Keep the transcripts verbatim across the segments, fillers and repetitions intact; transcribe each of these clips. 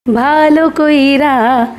ভালো কইরা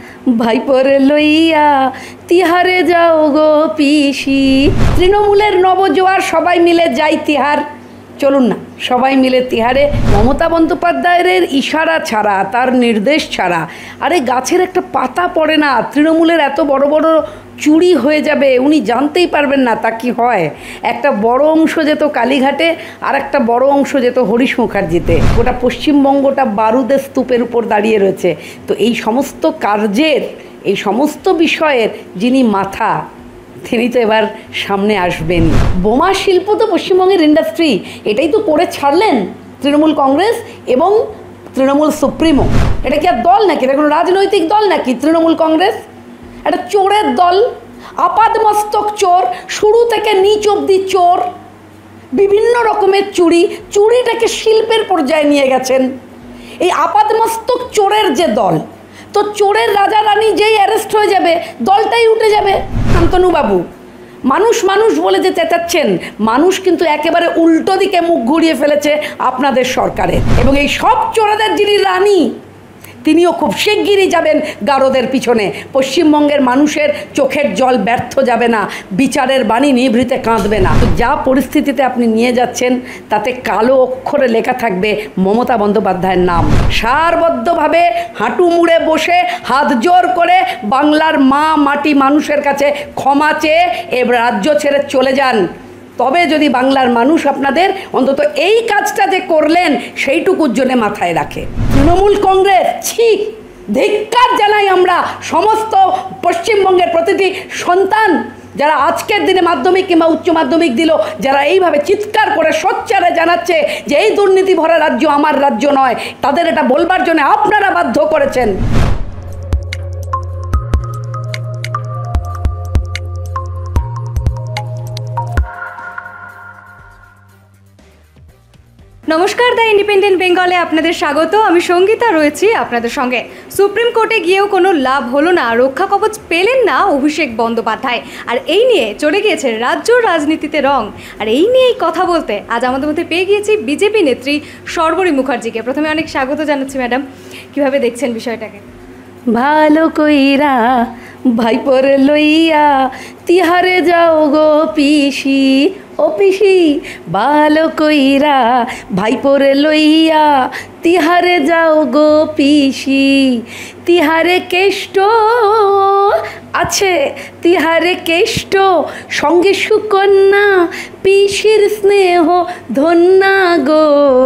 ভাইপোর লইয়া তিহারে যাও গো পিসি। তৃণমূলের নবজোয়ার সবাই মিলে যাই তিহার, চলুন না সবাই মিলে তিহারে। মমতা বন্দ্যোপাধ্যায়ের ইশারা ছাড়া, তার নির্দেশ ছাড়া আরে গাছের একটা পাতা পড়ে না। তৃণমূলের এত বড় বড় চুরি হয়ে যাবে উনি জানতেই পারবেন না তা কি হয়। একটা বড় অংশ যেত কালীঘাটে, আর একটা বড় অংশ যেত হরিশ মুখার্জিতে। গোটা পশ্চিমবঙ্গটা বারুদের স্তূপের উপর দাঁড়িয়ে রয়েছে। তো এই সমস্ত কার্যের, এই সমস্ত বিষয়ের যিনি মাথা, তিনি তো এবার সামনে আসবেন। বোমা শিল্প তো পশ্চিমবঙ্গের ইন্ডাস্ট্রি, এটাই তো করে ছাড়লেন তৃণমূল কংগ্রেস এবং তৃণমূল সুপ্রিমো। এটা কি আর দল নাকি? এটা কোনো রাজনৈতিক দল নাকি তৃণমূল কংগ্রেস? একটা চোরের দল, আপাদমস্তক চোর, শুরু থেকে নিচ অবধি চোর, বিভিন্ন রকমের চুরি, চুরিটাকে শিল্পের পর্যায়ে নিয়ে গেছেন। এই আপাদমস্তক চোরের যে দল, তো চোরের রাজা রানী যেই অ্যারেস্ট হয়ে যাবে দলটাই উঠে যাবে। শান্তনুবাবু, মানুষ মানুষ বলে যে চেঁচাচ্ছেন, মানুষ কিন্তু একেবারে উল্টো দিকে মুখ ঘুরিয়ে ফেলেছে আপনাদের সরকারে। এবং এই সব চোরেদের যিনি রানী, তিনিও খুব শিগগিরই যাবেন গারদের পিছনে। পশ্চিমবঙ্গের মানুষের চোখের জল ব্যর্থ যাবে না, বিচারের বাণী নিভৃতে কাঁদবে না। যা পরিস্থিতিতে আপনি নিয়ে যাচ্ছেন তাতে কালো অক্ষরে লেখা থাকবে মমতা বন্দ্যোপাধ্যায়ের নাম। সারবদ্ধভাবে হাঁটু মুড়ে বসে হাত জোর করে বাংলার মা মাটি মানুষের কাছে ক্ষমা চেয়ে এ রাজ্য ছেড়ে চলে যান। তবে যদি বাংলার মানুষ আপনাদের অন্তত এই কাজটা যে করলেন সেইটুকুর জন্য মাথায় রাখে। তৃণমূল কংগ্রেস, ছি, ধিক্কার জানাই আমরা সমস্ত পশ্চিমবঙ্গের প্রতিটি সন্তান যারা আজকের দিনে মাধ্যমিক কিংবা উচ্চ মাধ্যমিক দিল, যারা এইভাবে চিৎকার করে সোচ্চারে জানাচ্ছে যে এই দুর্নীতি ভরা রাজ্য আমার রাজ্য নয়, তাদের এটা বলবার জন্য আপনারা বাধ্য করেছেন। নমস্কার, দ্য ইন্ডিপেন্ডেন্ট বেঙ্গলে আপনাদের স্বাগত। আমি সঙ্গীতা রয়েছি আপনাদের সঙ্গে। সুপ্রিম কোর্টে গিয়েও কোনো লাভ হলো না, রক্ষা কবচ পেলেন না অভিষেক বন্দ্যোপাধ্যায়। আর এই নিয়ে চলে গিয়েছে রাজ্য রাজনীতিতে রং। আর এই নিয়েই কথা বলতে আজ আমাদের মধ্যে পেয়ে গিয়েছি বিজেপি নেত্রী শর্বরী মুখার্জিকে। প্রথমে অনেক স্বাগত জানাচ্ছি ম্যাডাম, কীভাবে দেখছেন বিষয়টাকে? ভালো কইরা ভাইপোর লইয়া তিহারে যাও গো পিসি। ও পিসি, ভালো কইরা ভাইপোর লইয়া তিহারে যাও গো পিসি। তিহারে কেষ্ট আছে, তিহারে কেষ্ট সঙ্গে সুকন্যা, পিসির স্নেহ ধন্যা গো।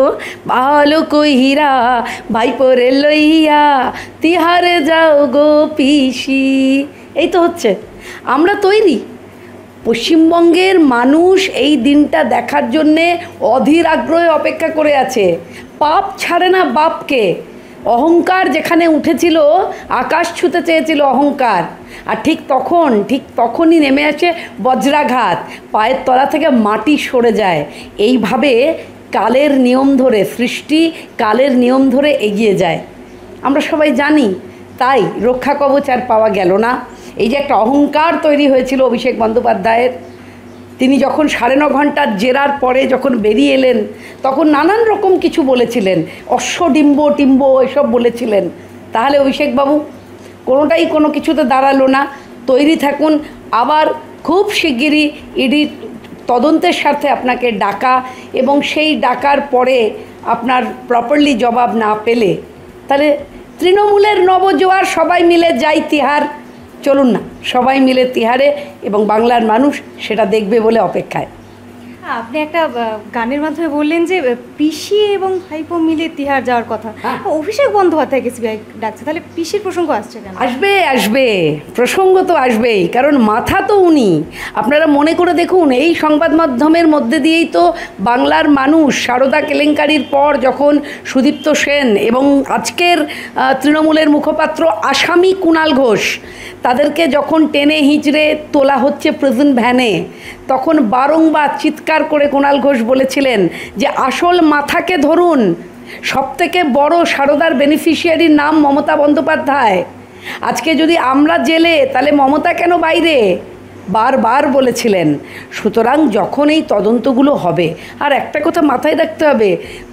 ভালো কইরা ভাইপোর লইয়া তিহারে যাও গো পিসি। এই তো হচ্ছে, আমরা তৈরি। পশ্চিমবঙ্গের মানুষ এই দিনটা দেখার জন্যে অধীর আগ্রহে অপেক্ষা করে আছে। পাপ ছাড়ে না বাপকে। অহংকার যেখানে উঠেছিল, আকাশ ছুঁতে চেয়েছিল অহংকার, আর ঠিক তখন ঠিক তখনই নেমে আসে বজ্রাঘাত, পায়ের তলা থেকে মাটি সরে যায়। এইভাবে কালের নিয়ম ধরে, সৃষ্টি কালের নিয়ম ধরে এগিয়ে যায়, আমরা সবাই জানি। তাই রক্ষা কবচ আর পাওয়া গেল না। এই যে একটা অহংকার তৈরি হয়েছিল অভিষেক বন্দ্যোপাধ্যায়ের, তিনি যখন সাড়ে ন ঘন্টার জেরার পরে যখন বেরিয়ে এলেন তখন নানান রকম কিছু বলেছিলেন, অশ্বডিম্ব টিম্ব এসব বলেছিলেন। তাহলে অভিষেকবাবু কোনোটাই কোনো কিছুতে দাঁড়ালো না। তৈরি থাকুন, আবার খুব শিগগিরই ইডি তদন্তের স্বার্থে আপনাকে ডাকা, এবং সেই ডাকার পরে আপনার প্রপারলি জবাব না পেলে তাহলে তৃণমূলের নবজোয়ার সবাই মিলে যাই তিহার, চলুন না সবাই মিলে তিহারে, এবং বাংলার মানুষ সেটা দেখবে বলে অপেক্ষায়। আপনি একটা গানের মাধ্যমে বললেন যে পিসি এবং ভাইপো মিলে তিহার যাওয়ার কথা। অভিষেক বন্দ্যোপাধ্যায়কে সিবিআই ডাকছে, তাহলে পিসির প্রসঙ্গ আসছে কেন? আসবে আসবে প্রসঙ্গ তো আসবেই, কারণ মাথা তো উনি। আপনারা মনে করে দেখুন, এই সংবাদ মাধ্যমের মধ্যে দিয়েই তো বাংলার মানুষ সারদা কেলেঙ্কারির পর যখন সুদীপ্ত সেন এবং আজকের তৃণমূলের মুখপাত্র আসামি কুণাল ঘোষ, তাদেরকে যখন টেনে হিঁচড়ে তোলা হচ্ছে প্রিজন ভ্যানে, তখন বারংবার চিৎকার করে কুণাল ঘোষ বলেছিলেন যে আসল মাথাকে ধরুন। সবথেকে বড় সারদার বেনিফিশিয়ারির নাম মমতা বন্দ্যোপাধ্যায়। আজকে যদি আমরা জেলে, তাহলে মমতা কেন বাইরে? বারবার বলেছিলেন। সুতরাং যখন এই তদন্তগুলো হবে, আর একটা কথা মাথায় রাখতে হবে,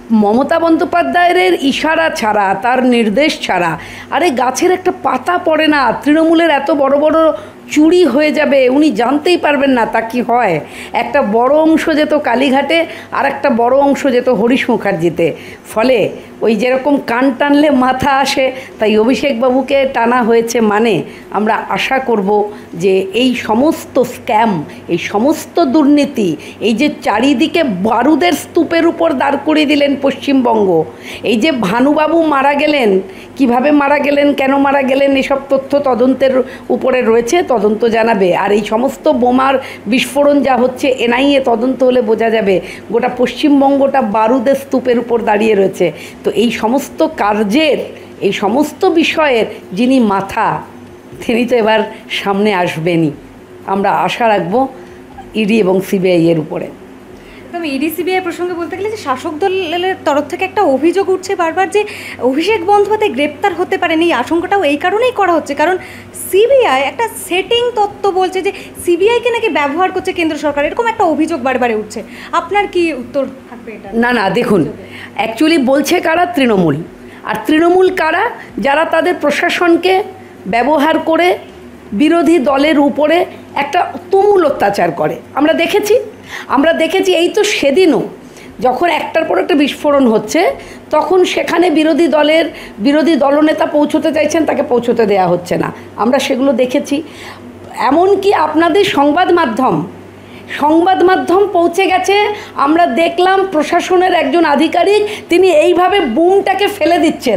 মমতা বন্দ্যোপাধ্যায়ের ইশারা ছাড়া, তার নির্দেশ ছাড়া আরে গাছের একটা পাতা পড়ে না। তৃণমূলের এত বড় বড় চুরি হয়ে যাবে উনি জানতেই পারবেন না তা কি হয়। একটা বড় অংশ যেত কালীঘাটে, আর একটা বড় অংশ যেত হরিশ মুখার্জিতে। ফলে ওই যেরকম কান টানলে মাথা আসে, তাই অভিষেকবাবুকে টানা হয়েছে। মানে আমরা আশা করব যে এই সমস্ত স্ক্যাম, এই সমস্ত দুর্নীতি, এই যে চারিদিকে বারুদের স্তূপের উপর দাঁড় করিয়ে দিলেন পশ্চিমবঙ্গ, এই যে ভানুবাবু মারা গেলেন, কিভাবে মারা গেলেন, কেন মারা গেলেন, এসব তথ্য তদন্তের উপরে রয়েছে, তদন্ত জানাবে। আর এই সমস্ত বোমার বিস্ফোরণ যা হচ্ছে এনআইএ তদন্ত হলে বোঝা যাবে গোটা পশ্চিমবঙ্গটা বারুদের স্তূপের উপর দাঁড়িয়ে রয়েছে। তো এই সমস্ত কার্যের, এই সমস্ত বিষয়ের যিনি মাথা, তিনি তো এবার সামনে আসবেনই। আমরা আশা রাখবো ইডি এবং সিবিআই এর উপরে। তবে ইডি সিবিআই প্রসঙ্গে বলতে গেলে যে শাসক দলের তরফ থেকে একটা অভিযোগ উঠছে বারবার যে অভিষেক বন্দ্যোপাধ্যায় গ্রেপ্তার হতে পারেন। এই আশঙ্কাটাও এই কারণেই করা হচ্ছে, কারণ সিবিআই একটা সেটিং তত্ত্ব বলছে যে সিবিআইকে নাকি ব্যবহার করছে কেন্দ্র সরকার, এরকম একটা অভিযোগ বারবারে উঠছে। আপনার কি উত্তর থাকবে এটা? না না দেখুন, অ্যাকচুয়ালি বলছে কারা? তৃণমূল। আর তৃণমূল কারা? যারা তাদের প্রশাসনকে ব্যবহার করে বিরোধী দলের উপরে একটা তুমুল অত্যাচার করে। আমরা দেখেছি আমরা দেখেছি এই তো সেদিনও যখন একটার পর একটা বিস্ফোরণ হচ্ছে, তখন সেখানে বিরোধী দলের বিরোধী দলনেতা পৌঁছতে চাইছেন, তাকে পৌঁছতে দেয়া হচ্ছে না। আমরা সেগুলো দেখেছি। এমনকি আপনাদের সংবাদ মাধ্যম সংবাদ মাধ্যম পৌঁছে গেছে। আমরা দেখলাম প্রশাসনের একজন আধিকারিক তিনি এইভাবে বুমটাকে ফেলে দিচ্ছেন,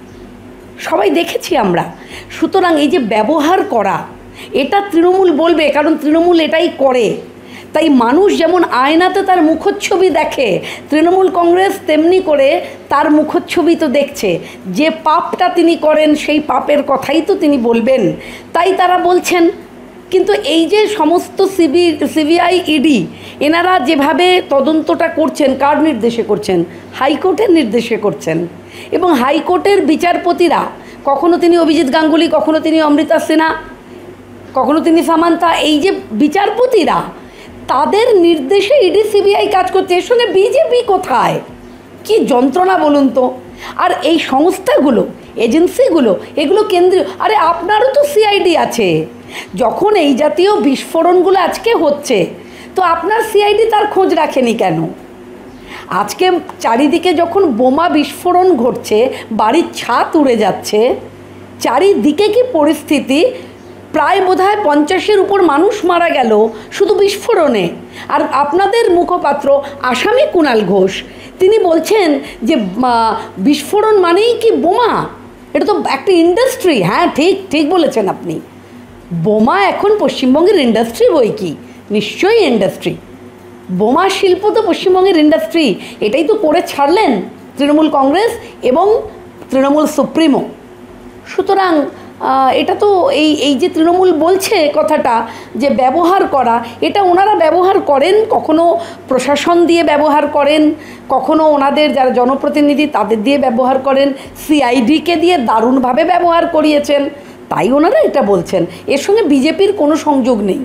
সবাই দেখেছি আমরা। সুতরাং এই যে ব্যবহার করা, এটা তৃণমূল বলবে, কারণ তৃণমূল এটাই করে। তাই মানুষ যেমন আয়নাতে তার মুখচ্ছবি দেখে, তৃণমূল কংগ্রেস তেমনি করে তার মুখচ্ছবি তো দেখছে। যে পাপটা তিনি করেন সেই পাপের কথাই তো তিনি বলবেন, তাই তারা বলছেন। কিন্তু এই যে সমস্ত সিবি সিবিআই ইডি এনারা যেভাবে তদন্তটা করছেন, কার নির্দেশে করছেন? হাইকোর্টের নির্দেশে করছেন। এবং হাইকোর্টের বিচারপতিরা, কখনো তিনি অভিজিৎ গাঙ্গুলি, কখনো তিনি অমৃতা সিনহা, কখনো তিনি সামান্তা, এই যে বিচারপতিরা, তাদের নির্দেশে ইডি সিবিআই কাজ করছে। এর সঙ্গে বিজেপি কোথায়? কি যন্ত্রণা বলুন তো। আর এই সংস্থাগুলো, এজেন্সিগুলো, এগুলো কেন্দ্রীয়। আরে আপনারও তো সিআইডি আছে। যখন এই জাতীয় বিস্ফোরণগুলো আজকে হচ্ছে, তো আপনার সিআইডি তার খোঁজ রাখেনি কেন? আজকে চারিদিকে যখন বোমা বিস্ফোরণ ঘটছে, বাড়ির ছাদ উড়ে যাচ্ছে, চারিদিকে কি পরিস্থিতি, প্রায় বোধহয় পঞ্চাশের উপর মানুষ মারা গেল শুধু বিস্ফোরণে। আর আপনাদের মুখপাত্র আসামি কুণাল ঘোষ, তিনি বলছেন যে বিস্ফোরণ মানেই কি বোমা, এটা তো একটা ইন্ডাস্ট্রি। হ্যাঁ, ঠিক ঠিক বলেছেন আপনি। বোমা এখন পশ্চিমবঙ্গের ইন্ডাস্ট্রি বই কি, নিশ্চয়ই ইন্ডাস্ট্রি। বোমা শিল্প তো পশ্চিমবঙ্গের ইন্ডাস্ট্রি। এটাই তো করে ছাড়লেন তৃণমূল কংগ্রেস এবং তৃণমূল সুপ্রিমো। সুতরাং এটা তো এই এই যে তৃণমূল বলছে কথাটা যে ব্যবহার করা, এটা ওনারা ব্যবহার করেন, কখনো প্রশাসন দিয়ে ব্যবহার করেন, কখনো ওনাদের যারা জনপ্রতিনিধি তাদের দিয়ে ব্যবহার করেন, সিআইডিকে দিয়ে দারুণভাবে ব্যবহার করিয়েছেন, তাই ওনারা এটা বলছেন। এর সঙ্গে বিজেপির কোনো সংযোগ নেই।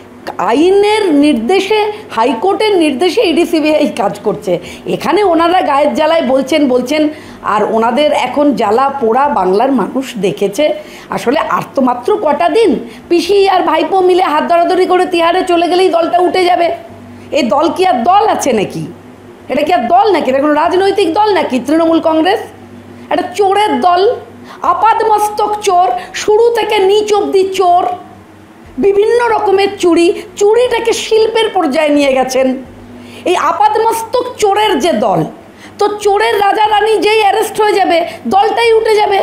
আইনের নির্দেশে, হাইকোর্টের নির্দেশে ইডি সিবিআই কাজ করছে। এখানে ওনারা গায়ের জ্বালায় বলছেন বলছেন আর ওনাদের এখন জ্বালা পোড়া বাংলার মানুষ দেখেছে। আসলে আর তো মাত্র কটা দিন, পিসি আর ভাইপো মিলে হাত ধরাধরি করে তিহারে চলে গেলেই দলটা উঠে যাবে। এই দল কি আর দল আছে নাকি? এটা কি আর দল নাকি? এটা কোনো রাজনৈতিক দল নাকি তৃণমূল কংগ্রেস? এটা চোরের দল, আপাদমস্তক চোর, শুরু থেকে নিচ অবধি চোর, বিভিন্ন রকমের চুরি, চুরিটাকে শিল্পের পর্যায়ে নিয়ে গেছেন। এই আপাদমস্তক চোরের যে দল, তো চোরের রাজা রানী যেই অ্যারেস্ট হয়ে যাবে, দলটাই উঠে যাবে।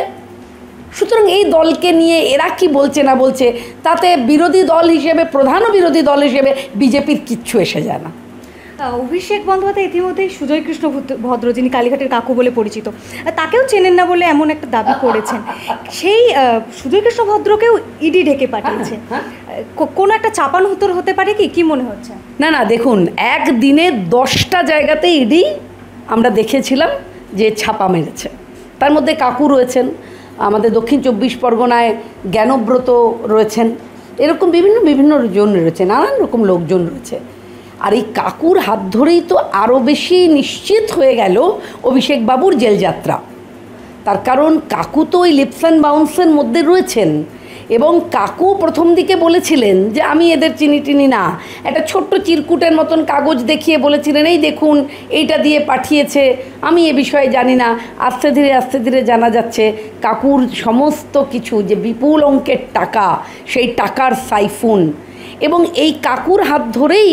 সুতরাং এই দলকে নিয়ে এরা কি বলছে না বলছে, তাতে বিরোধী দল হিসেবে, প্রধান বিরোধী দল হিসেবে বিজেপির কিচ্ছু এসে যায় না। অভিষেক বন্দ্যোপাধ্যায় ইতিমধ্যেই সুজয় কৃষ্ণ ভদ্র, যিনি কালীঘাটের কাকু বলে পরিচিত, তাকেও চেনেন না বলে এমন একটা দাবি করেছেন। সেই সুজয় কৃষ্ণ ভদ্রকেও ইডি ডেকে পাঠিয়েছে। কোনো একটা চাপান উত্তর হতে পারে কি কি মনে হচ্ছে? না না দেখুন, একদিনে দশটা জায়গাতে ইডি আমরা দেখেছিলাম যে ছাপা মেরেছে। তার মধ্যে কাকু রয়েছেন, আমাদের দক্ষিণ চব্বিশ পরগনায় জ্ঞানব্রত রয়েছেন, এরকম বিভিন্ন বিভিন্ন জন রয়েছে, নানান রকম লোকজন রয়েছে। আর এই কাকুর হাত ধরেই তো আরও বেশি নিশ্চিত হয়ে গেল অভিষেক বাবুর জেলযাত্রা। তার কারণ কাকু তো ওই লিপস অ্যান্ড বাউন্সের মধ্যে রয়েছেন, এবং কাকু প্রথম দিকে বলেছিলেন যে আমি এদের চিনি টিনি না, একটা ছোট্ট চিরকুটের মতন কাগজ দেখিয়ে বলেছিলেন এই দেখুন এইটা দিয়ে পাঠিয়েছে, আমি এ বিষয়ে জানি না। আস্তে ধীরে আস্তে ধীরে জানা যাচ্ছে কাকুর সমস্ত কিছু, যে বিপুল অঙ্কের টাকা, সেই টাকার সাইফুন, এবং এই কাকুর হাত ধরেই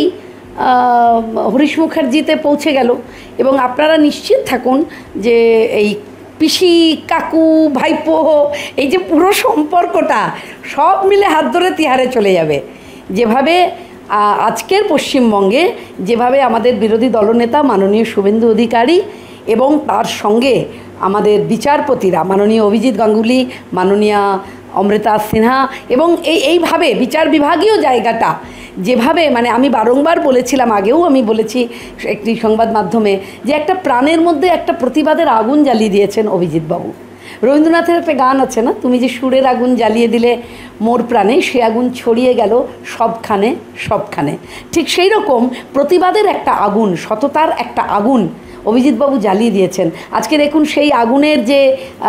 হরিশ মুখার্জিতে পৌঁছে গেল। এবং আপনারা নিশ্চিত থাকুন যে এই পিসি, কাকু, ভাইপো, এই যে পুরো সম্পর্কটা সব মিলে হাত ধরে তিহারে চলে যাবে। যেভাবে আজকের পশ্চিমবঙ্গে যেভাবে আমাদের বিরোধী দলনেতা মাননীয় শুভেন্দু অধিকারী এবং তার সঙ্গে আমাদের বিচারপতিরা মাননীয় অভিজিৎ গাঙ্গুলি, মাননীয়া অমৃতা সিনহা, এবং এই এইভাবে বিচার বিভাগীয় জায়গাটা যেভাবে, মানে আমি বারংবার বলেছিলাম, আগেও আমি বলেছি একটি সংবাদ মাধ্যমে, যে একটা প্রাণের মধ্যে একটা প্রতিবাদের আগুন জ্বালিয়ে দিয়েছেন অভিজিৎবাবু। রবীন্দ্রনাথের একটা গান আছে না, তুমি যে সুরের আগুন জ্বালিয়ে দিলে মোর প্রাণে, সে আগুন ছড়িয়ে গেল সবখানে সবখানে। ঠিক সেই রকম প্রতিবাদের একটা আগুন, সততার একটা আগুন অভিজিৎবাবু জ্বালিয়ে দিয়েছেন। আজকে দেখুন সেই আগুনের যে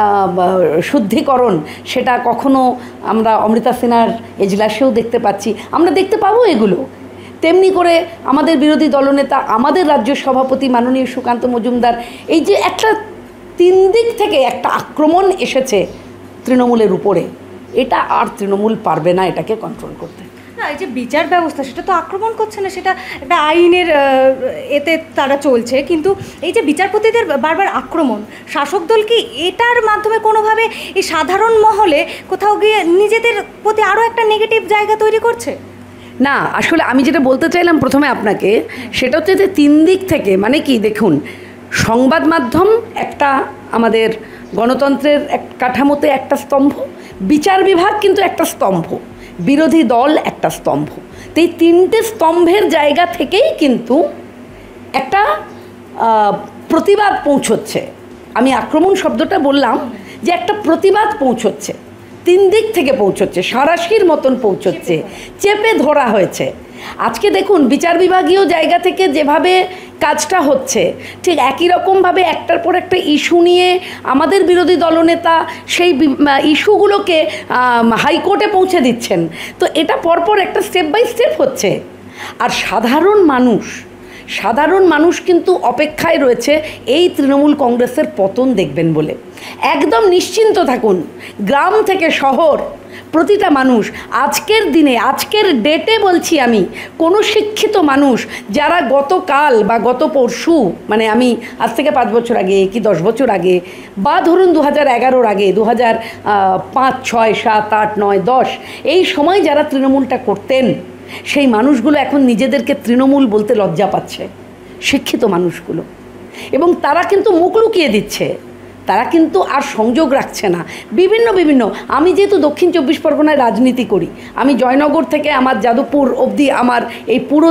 শুদ্ধিকরণ, সেটা কখনো আমরা অমৃতা সিনহার এজলাসেও দেখতে পাচ্ছি, আমরা দেখতে পাবো এগুলো। তেমনি করে আমাদের বিরোধী দলনেতা, আমাদের রাজ্য সভাপতি মাননীয় সুকান্ত মজুমদার, এই যে একটা তিন দিক থেকে একটা আক্রমণ এসেছে তৃণমূলের উপরে, এটা আর তৃণমূল পারবে না এটাকে কন্ট্রোল করতে। না, এই যে বিচার ব্যবস্থা, সেটা তো আক্রমণ করছে না, সেটা একটা আইনের এতে তারা চলছে, কিন্তু এই যে বিচারপতিদের বারবার আক্রমণ, শাসক দল কি এটার মাধ্যমে কোনোভাবে এই সাধারণ মহলে কোথাও গিয়ে নিজেদের প্রতি আরও একটা নেগেটিভ জায়গা তৈরি করছে? না, আসলে আমি যেটা বলতে চাইলাম প্রথমে আপনাকে, সেটা হচ্ছে যে তিন দিক থেকে, মানে কি, দেখুন সংবাদ মাধ্যম একটা আমাদের গণতন্ত্রের এক কাঠামোতে একটা স্তম্ভ, বিচার বিভাগ কিন্তু একটা স্তম্ভ, বিরোধী দল একটা স্তম্ভ। তো এই তিনটে স্তম্ভের জায়গা থেকেই কিন্তু একটা প্রতিবাদ পৌঁছচ্ছে। আমি আক্রমণ শব্দটা বললাম যে একটা প্রতিবাদ পৌঁছচ্ছে, তিন দিক থেকে পৌঁছচ্ছে, সাঁড়াশির মতন পৌঁছচ্ছে, চেপে ধরা হয়েছে। আজকে দেখুন বিচার বিভাগীয় জায়গা থেকে যেভাবে কাজটা হচ্ছে, ঠিক একই রকমভাবে একটার পর একটা ইস্যু নিয়ে আমাদের বিরোধী দলনেতা সেই ইস্যুগুলোকে হাইকোর্টে পৌঁছে দিচ্ছেন। তো এটা পরপর একটা স্টেপ বাই স্টেপ হচ্ছে। আর সাধারণ মানুষ সাধারণ মানুষ কিন্তু অপেক্ষায় রয়েছে এই তৃণমূল কংগ্রেসের পতন দেখবেন বলে। একদম নিশ্চিন্ত থাকুন, গ্রাম থেকে শহর প্রতিটা মানুষ আজকের দিনে, আজকের ডেটে বলছি আমি, কোনো শিক্ষিত মানুষ যারা গতকাল বা গত পরশু, মানে আমি আজ থেকে পাঁচ বছর আগে কি দশ বছর আগে, বা ধরুন দু হাজার এগারোর আগে, দু হাজার পাঁচ ছয় সাত আট নয় দশ, এই সময় যারা তৃণমূলটা করতেন, সেই মানুষগুলো এখন নিজেদেরকে তৃণমূল বলতে লজ্জা পাচ্ছে, শিক্ষিত মানুষগুলো। এবং তারা কিন্তু মুখ লুকিয়ে দিচ্ছে, তারা কিন্তু আর সংযোগ রাখছে না। বিভিন্ন বিভিন্ন আমি যেহেতু দক্ষিণ চব্বিশ পরগনায় রাজনীতি করি, আমি জয়নগর থেকে আমার যাদবপুর অবধি আমার এই পুরো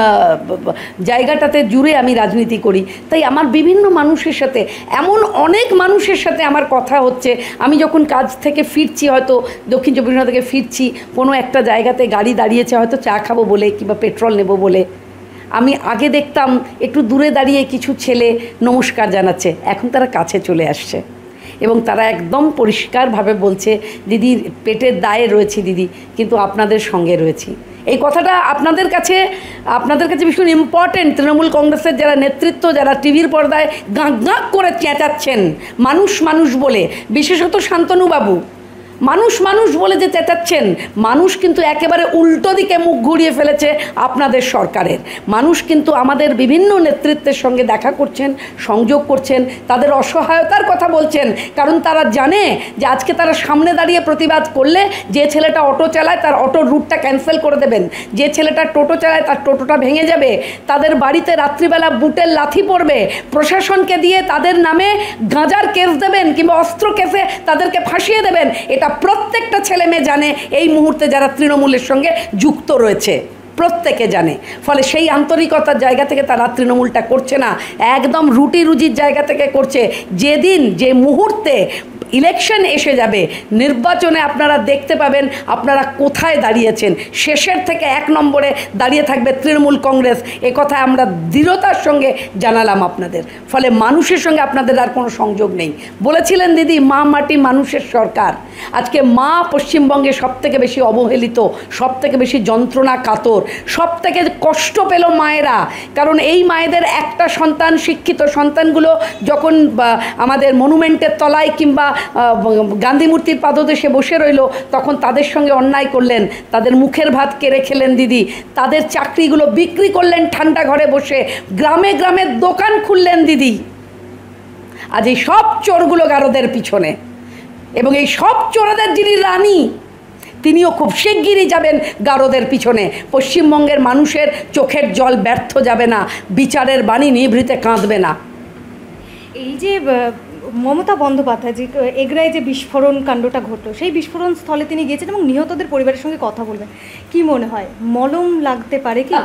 জায়গাটাতে জুড়ে আমি রাজনীতি করি, তাই আমার বিভিন্ন মানুষের সাথে, এমন অনেক মানুষের সাথে আমার কথা হচ্ছে। আমি যখন কাজ থেকে ফিরছি, হয়তো দক্ষিণ চব্বিশ পরগনা থেকে ফিরছি, কোনো একটা জায়গাতে গাড়ি দাঁড়িয়েছে, হয়তো চা খাবো বলে কিংবা পেট্রোল নেব বলে, আমি আগে দেখতাম একটু দূরে দাঁড়িয়ে কিছু ছেলে নমস্কার জানাচ্ছে, এখন তারা কাছে চলে আসছে এবং তারা একদম পরিষ্কারভাবে বলছে, দিদি পেটের দায়ে রয়েছি দিদি, কিন্তু আপনাদের সঙ্গে রয়েছি। এই কথাটা আপনাদের কাছে আপনাদের কাছে ভীষণ ইম্পর্টেন্ট। তৃণমূল কংগ্রেসের যারা নেতৃত্ব, যারা টিভির পর্দায় গাঁক গাঁক করে চেঁচাচ্ছেন মানুষ মানুষ বলে, বিশেষত শান্তনুবাবু মানুষ মানুষ বলে যে চেঁচাচ্ছেন, মানুষ কিন্তু একেবারে উল্টো দিকে মুখ ঘুরিয়ে ফেলেছে আপনাদের সরকারের। মানুষ কিন্তু আমাদের বিভিন্ন নেতৃত্বের সঙ্গে দেখা করছেন, সংযোগ করছেন, তাদের অসহায়তার কথা বলছেন, কারণ তারা জানে যে আজকে তারা সামনে দাঁড়িয়ে প্রতিবাদ করলে যে ছেলেটা অটো চালায় তার অটোর রুটটা ক্যান্সেল করে দেবেন, যে ছেলেটা টোটো চালায় তার টোটোটা ভেঙে যাবে, তাদের বাড়িতে রাত্রিবেলা বুটের লাথি পড়বে, প্রশাসনকে দিয়ে তাদের নামে গাঁজার কেস দেবেন কিংবা অস্ত্র কেসে তাদেরকে ফাঁসিয়ে দেবেন। এটা প্রত্যেকটা ছেলে মেয়ে জানে এই মুহূর্তে যারা তৃণমূলের সঙ্গে যুক্ত রয়েছে। প্রত্যেকে জানে। ফলে সেই আন্তরিকতার জায়গা থেকে তারা তৃণমূলটা করছে না, একদম রুটি রুজির জায়গা থেকে করছে। যেদিন যে মুহূর্তে ইলেকশন এসে যাবে, নির্বাচনে আপনারা দেখতে পাবেন আপনারা কোথায় দাঁড়িয়েছেন। শেষের থেকে এক নম্বরে দাঁড়িয়ে থাকবে তৃণমূল কংগ্রেস, এ কথা আমরা দৃঢ়তার সঙ্গে জানালাম আপনাদের। ফলে মানুষের সঙ্গে আপনাদের আর কোনো সংযোগ নেই। বলেছিলেন দিদি মা মাটি মানুষের সরকার, আজকে মা পশ্চিমবঙ্গে সবথেকে বেশি অবহেলিত, সবথেকে বেশি যন্ত্রণা কাতর, সবথেকে কষ্ট পেল মায়েরা। কারণ এই মায়েদের একটা সন্তান, শিক্ষিত সন্তানগুলো যখন আমাদের মনুমেন্টের তলায় কিংবা গান্ধী মূর্তির পাদদেশে বসে রইল, তখন তাদের সঙ্গে অন্যায় করলেন, তাদের মুখের ভাত কেড়ে খেলেন দিদি, তাদের চাকরিগুলো বিক্রি করলেন ঠান্ডা ঘরে বসে, গ্রামে গ্রামে দোকান খুললেন দিদি। আজ এই সব চোরগুলো গারদের পিছনে, এবং এই সব চোরাদের যিনি রানী, তিনিও খুব শিগগিরই যাবেন গারদের পিছনে। পশ্চিমবঙ্গের মানুষের চোখের জল ব্যর্থ যাবে না, বিচারের বাণী নিভৃতে কাঁদবে না। এই যে মমতা বন্দ্যোপাধ্যায় যে এগরায় যে বিস্ফোরণ কাণ্ডটা ঘটলো, সেই বিস্ফোরণ স্থলে তিনি গিয়েছেন এবং নিহতদের পরিবারের সঙ্গে কথা বলবেন, কি মনে হয় মলম লাগতে পারে কি?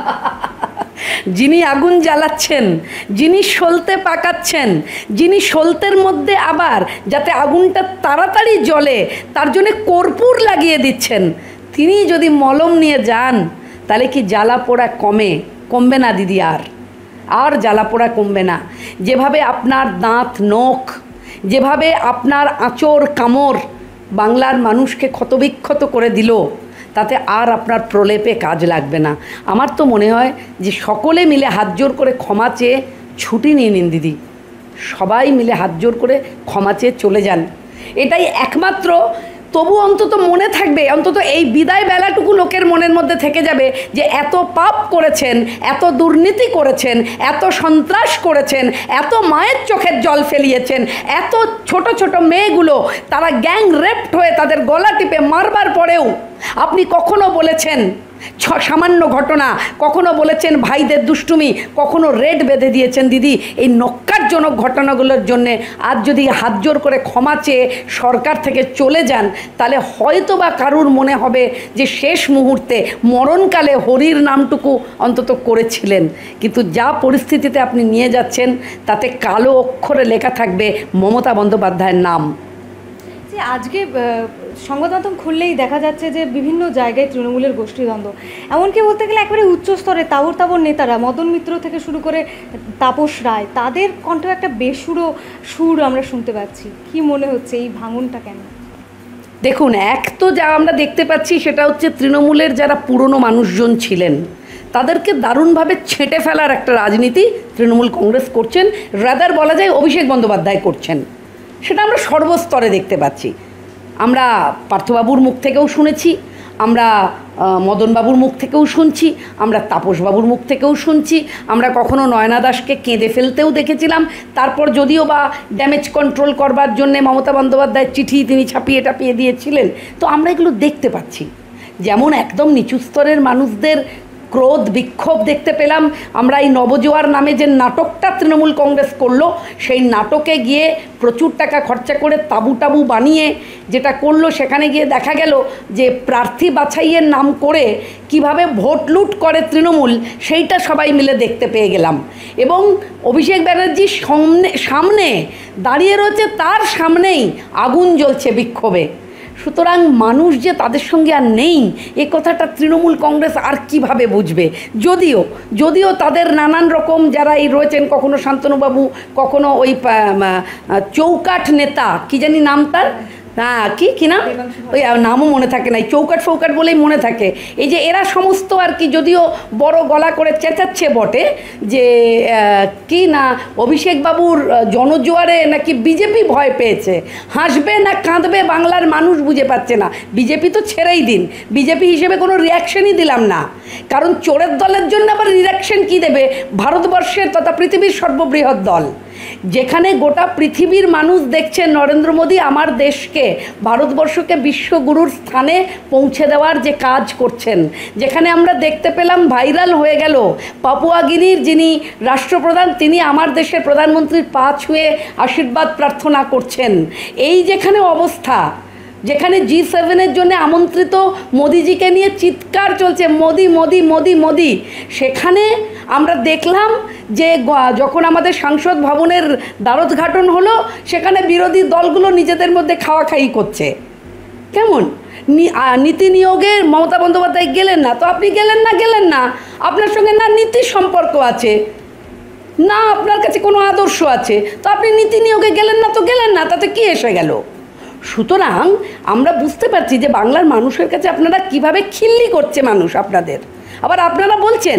যিনি আগুন জ্বালাচ্ছেন, যিনি সলতে পাকাচ্ছেন, যিনি সলতের মধ্যে আবার যাতে আগুনটা তাড়াতাড়ি জ্বলে তার জন্য কর্পূর লাগিয়ে দিচ্ছেন, তিনি যদি মলম নিয়ে যান তাহলে কি জ্বালা পোড়া কমে? কমবে না দিদি, আর আর জ্বালা পোড়া কমবে না। যেভাবে আপনার দাঁত নখ, যেভাবে আপনার আঁচড় কামড় বাংলার মানুষকে ক্ষতবিক্ষত করে দিল, তাতে আর আপনার প্রলেপে কাজ লাগবে না। আমার তো মনে হয় যে সকলে মিলে হাত জোর করে ক্ষমা চেয়ে ছুটি নিয়ে নিন দিদি, সবাই মিলে হাত জোর করে ক্ষমা চেয়ে চলে যান। এটাই একমাত্র, তবু অন্তত মনে থাকবে, অন্তত এই বিদায় বেলাটুকু লোকের মনের মধ্যে থেকে যাবে যে এত পাপ করেছেন, এত দুর্নীতি করেছেন, এত সন্ত্রাস করেছেন, এত মায়ের চোখের জল ফেলিয়েছেন, এত ছোট ছোট মেয়েগুলো তারা গ্যাং রেপড হয়ে তাদের গলা টিপে মারবার পরেও আপনি কখনো বলেছেন ছ সামান্য ঘটনা, কখনো বলেছেন ভাইদের দুষ্টুমি, কখনো রেড বেঁধে দিয়েছেন দিদি। এই নক্কারজনক ঘটনাগুলোর জন্যে আজ যদি হাত জোর করে ক্ষমা চেয়ে সরকার থেকে চলে যান, তাহলে হয়তো বা কারুর মনে হবে যে শেষ মুহূর্তে মরণকালে হরির নামটুকু অন্তত করেছিলেন। কিন্তু যা পরিস্থিতিতে আপনি নিয়ে যাচ্ছেন তাতে কালো অক্ষরে লেখা থাকবে মমতা বন্দ্যোপাধ্যায়ের নাম। যে আজকে সংবাদ মাধ্যম খুললেই দেখা যাচ্ছে যে বিভিন্ন জায়গায় তৃণমূলের গোষ্ঠীদ্বন্দ্ব, এমনকি বলতে গেলে একবারে উচ্চস্তরে তাবর তাবর নেতারা, মদন মিত্র থেকে শুরু করে তাপস রায়, তাদের কণ্ঠে একটা বেসুরো সুর আমরা শুনতে পাচ্ছি। কি মনে হচ্ছে এই ভাঙনটা কেন? দেখুন, এক তো যা আমরা দেখতে পাচ্ছি সেটা হচ্ছে তৃণমূলের যারা পুরনো মানুষজন ছিলেন তাদেরকে দারুণভাবে ছেঁটে ফেলার একটা রাজনীতি তৃণমূল কংগ্রেস করছেন, রাদার বলা যায় অভিষেক বন্দ্যোপাধ্যায় করছেন। সেটা আমরা সর্বস্তরে দেখতে পাচ্ছি। আমরা পার্থবাবুর মুখ থেকেও শুনেছি, আমরা মদনবাবুর মুখ থেকেও শুনছি, আমরা তাপসবাবুর মুখ থেকেও শুনছি, আমরা কখনো নয়না দাসকে কেঁদে ফেলতেও দেখেছিলাম। তারপর যদিও বা ড্যামেজ কন্ট্রোল করবার জন্যে মমতা বন্দ্যোপাধ্যায়ের চিঠি তিনি ছাপিয়ে টাপিয়ে দিয়েছিলেন, তো আমরা এগুলো দেখতে পাচ্ছি। যেমন একদম নিচু স্তরের মানুষদের ক্রোধ বিক্ষোভ দেখতে পেলাম আমরা এই নবজোয়ার নামে যে নাটকটা তৃণমূল কংগ্রেস করলো, সেই নাটকে গিয়ে প্রচুর টাকা খরচা করে তাবু টাবু বানিয়ে যেটা করলো, সেখানে গিয়ে দেখা গেল যে প্রার্থী বাছাইয়ের নাম করে কিভাবে ভোট লুট করে তৃণমূল, সেইটা সবাই মিলে দেখতে পেয়ে গেলাম। এবং অভিষেক ব্যানার্জির সামনে সামনে দাঁড়িয়ে রয়েছে, তার সামনেই আগুন জ্বলছে বিক্ষোভে। সুতরাং মানুষ যে তাদের সঙ্গে আর নেই, এ কথাটা তৃণমূল কংগ্রেস আর কিভাবে বুঝবে? যদিও যদিও তাদের নানান রকম যারা এই রয়েছেন, কখনো শান্তনুবাবু, কখনো ওই চৌকাঠ নেতা, কি জানি নাম তার, হ্যাঁ কি কি নাম, ওই নামও মনে থাকে না, চৌকাট ফৌকাট বলেই মনে থাকে। এই যে এরা সমস্ত আর কি, যদিও বড় গলা করে চেঁচাচ্ছে বটে যে কি না অভিষেকবাবুর জনজোয়ারে নাকি বিজেপি ভয় পেয়েছে, হাসবে না কাঁদবে বাংলার মানুষ বুঝে পাচ্ছে না। বিজেপি তো ছেড়েই দিন, বিজেপি হিসেবে কোনো রিয়াকশনই দিলাম না, কারণ চোরের দলের জন্য আবার রিয়াকশন কী দেবে? ভারতবর্ষের তথা পৃথিবীর সর্ববৃহৎ দল, যেখানে গোটা পৃথিবীর মানুষ দেখছে নরেন্দ্র মোদী আমার দেশকে, ভারতবর্ষকে বিশ্বগুরুর স্থানে পৌঁছে দেওয়ার যে কাজ করছেন, যেখানে আমরা দেখতে পেলাম ভাইরাল হয়ে গেল পাপুয়া গিনির যিনি রাষ্ট্রপ্রধান, তিনি আমার দেশের প্রধানমন্ত্রীর পা ছুঁয়ে আশীর্বাদ প্রার্থনা করছেন। এই যেখানে অবস্থা, যেখানে জি সেভেনের জন্য আমন্ত্রিত মোদিজিকে নিয়ে চিৎকার চলছে মোদি মোদি মোদি মোদি, সেখানে আমরা দেখলাম যে যখন আমাদের সংসদ ভবনের দ্বারোদ্ঘাটন হলো সেখানে বিরোধী দলগুলো নিজেদের মধ্যে খাওয়া খাই করছে। কেমন নীতি নিয়োগে মমতা বন্দ্যোপাধ্যায় গেলেন না, তো আপনি গেলেন না গেলেন না আপনার সঙ্গে না নীতির সম্পর্ক আছে না আপনার কাছে কোনো আদর্শ আছে, তো আপনি নীতি নিয়োগে গেলেন না তো গেলেন না, তাতে কি এসে গেল? সুতরাং আমরা বুঝতে পারছি যে বাংলার মানুষের কাছে আপনারা কিভাবে খিল্লি করছে মানুষ আপনাদের। আবার আপনারা বলছেন,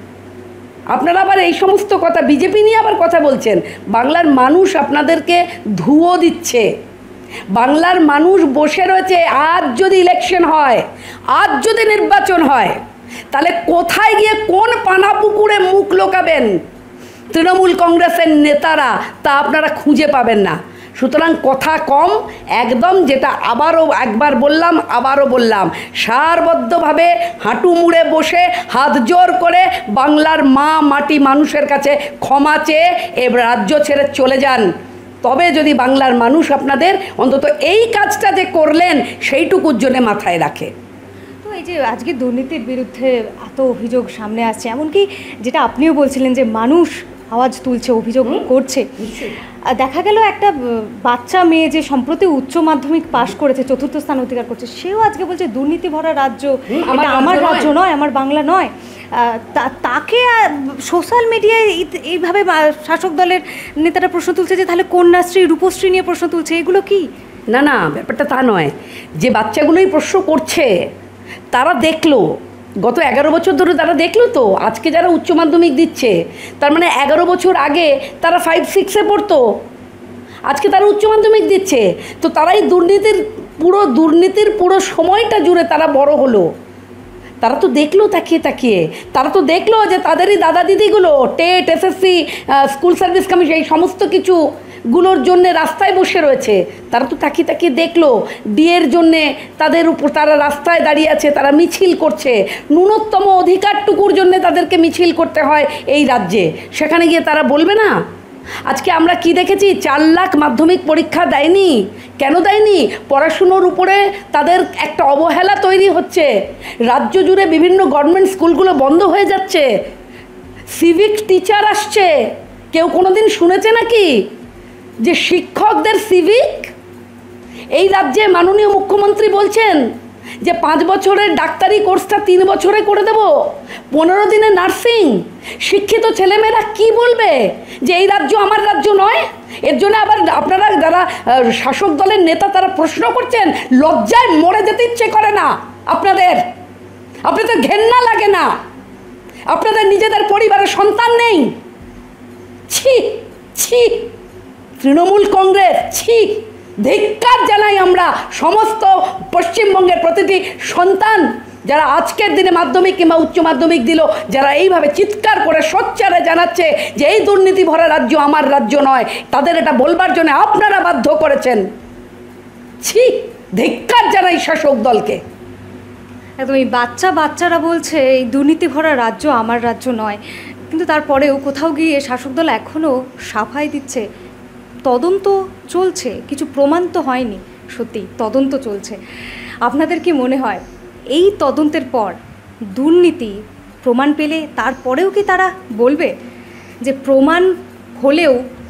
আপনারা আবার এই সমস্ত কথা বিজেপি নিয়ে আবার কথা বলছেন। বাংলার মানুষ আপনাদেরকে ধুয়ো দিচ্ছে। বাংলার মানুষ বসে রয়েছে, আজ যদি ইলেকশন হয়, আজ যদি নির্বাচন হয়, তাহলে কোথায় গিয়ে কোন পানা পুকুরে মুখ লোকাবেন তৃণমূল কংগ্রেসের নেতারা তা আপনারা খুঁজে পাবেন না। সুতরাং কথা কম, একদম যেটা আবারও একবার বললাম আবারও বললাম, সারবদ্ধভাবে হাঁটু মুড়ে বসে হাত জোর করে বাংলার মা মাটি মানুষের কাছে ক্ষমা চেয়ে এ রাজ্য ছেড়ে চলে যান। তবে যদি বাংলার মানুষ আপনাদের অন্তত এই কাজটা যে করলেন সেইটুকুর জন্য মাথায় রাখে। তো এই যে আজকে দুর্নীতির বিরুদ্ধে এত অভিযোগ সামনে আসছে, এমনকি যেটা আপনিও বলছিলেন যে মানুষ আওয়াজ তুলছে, অভিযোগ করছে, দেখা গেল একটা বাচ্চা মেয়ে যে সম্প্রতি উচ্চ মাধ্যমিক পাশ করেছে, চতুর্থ স্থান অধিকার করছে, সেও আজকে বলছে দুর্নীতি ভরা রাজ্য, এটা আমার রাজ্য নয়, আমার বাংলা নয়। তাকে সোশ্যাল মিডিয়ায় এইভাবে শাসক দলের নেতারা প্রশ্ন তুলছে যে তাহলে কন্যাশ্রী রূপশ্রী নিয়ে প্রশ্ন তুলছে, এগুলো কি? না না, ব্যাপারটা তা নয়। যে বাচ্চাগুলোই প্রশ্ন করছে তারা দেখলো গত এগারো বছর ধরে, তারা দেখলো তো আজকে যারা উচ্চ মাধ্যমিক দিচ্ছে তার মানে এগারো বছর আগে তারা ফাইভ সিক্সে পড়তো, আজকে তারা উচ্চ মাধ্যমিক দিচ্ছে, তো তারাই দুর্নীতির পুরো দুর্নীতির পুরো সময়টা জুড়ে তারা বড় হলো। তারা তো দেখলো তাকিয়ে তাকিয়ে, তারা তো দেখলো যে তাদেরই দাদা দিদিগুলো TET SSC school service commission এই সমস্ত কিছু গুলোর জন্যে রাস্তায় বসে রয়েছে, তারা তো তাকিয়ে তাকিয়ে দেখলো ডিএর জন্যে তাদের উপর তারা রাস্তায় দাঁড়িয়ে আছে, তারা মিছিল করছে, ন্যূনতম অধিকারটুকুর জন্যে তাদেরকে মিছিল করতে হয় এই রাজ্যে, সেখানে গিয়ে তারা বলবে না? আজকে আমরা কি দেখেছি, চার লাখ মাধ্যমিক পরীক্ষা দেয়নি। কেন দেয়নি? পড়াশুনোর উপরে তাদের একটা অবহেলা তৈরি হচ্ছে, রাজ্য জুড়ে বিভিন্ন গভর্নমেন্ট স্কুলগুলো বন্ধ হয়ে যাচ্ছে, সিভিক টিচার আসছে। কেউ কোনো দিন শুনেছে নাকি যে শিক্ষকদের সিভিক? এই রাজ্যে মাননীয় মুখ্যমন্ত্রী বলছেন যে পাঁচ বছরের ডাক্তারি কোর্সটা তিন বছরে করে দেব, পনেরো দিনে নার্সিং। শিক্ষিত ছেলেমেয়েরা কি বলবে যে এই রাজ্য আমার রাজ্য নয়? এর জন্য আবার আপনারা যারা শাসক দলের নেতা তারা প্রশ্ন করছেন, লজ্জায় মরে যেতে ইচ্ছে করে না আপনাদের? আপনাদের ঘেন্না লাগে না? আপনাদের নিজেদের পরিবারের সন্তান নেই? ছি ছি, তৃণমূল কংগ্রেস ছি, ধিক্কার জানাই আমরা সমস্ত পশ্চিমবঙ্গের প্রতিটি সন্তান যারা আজকের দিনে মাধ্যমিক কিংবা উচ্চ মাধ্যমিক দিল, যারা এইভাবে চিৎকার করে সোচ্চারে জানাচ্ছে যে এই দুর্নীতি ভরা রাজ্য আমার রাজ্য নয়, তাদের এটা বলবার জন্য আপনারা বাধ্য করেছেন। ছি, ধিক্কার জানাই শাসক দলকে। একদম এই বাচ্চা বাচ্চারা বলছে এই দুর্নীতি ভরা রাজ্য আমার রাজ্য নয়, কিন্তু তারপরেও কোথাও গিয়ে শাসক দল এখনও সাফাই দিচ্ছে তদন্ত চলছে, কিছু প্রমাণ তো হয়নি, সত্যি তদন্ত চলছে। আপনাদের কি মনে হয় এই তদন্তের পর দুর্নীতি প্রমাণ পেলে তারপরেও কি তারা বলবে যে প্রমাণ হলেও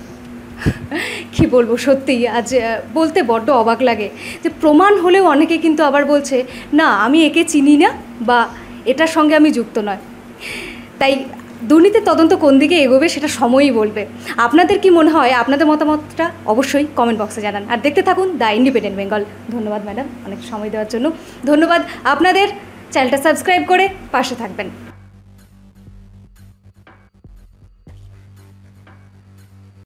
কি বলবো, সত্যিই আজ বলতে বড্ড অবাক লাগে যে প্রমাণ হলেও অনেকে কিন্তু আবার বলছে না আমি একে চিনি না বা এটার সঙ্গে আমি যুক্ত নয়। তাই দুর্নীতির তদন্ত কোন দিকে এগোবে সেটা সময়ই বলবে। আপনাদের কি মনে হয়? আপনাদের মতামতটা অবশ্যই কমেন্ট বক্সে জানান। আর দেখতে থাকুন দ্য ইন্ডিপেন্ডেন্ট বেঙ্গল। ধন্যবাদ ম্যাডাম অনেক সময় দেওয়ার জন্য। ধন্যবাদ আপনাদের, চ্যানেলটা সাবস্ক্রাইব করে পাশে থাকবেন।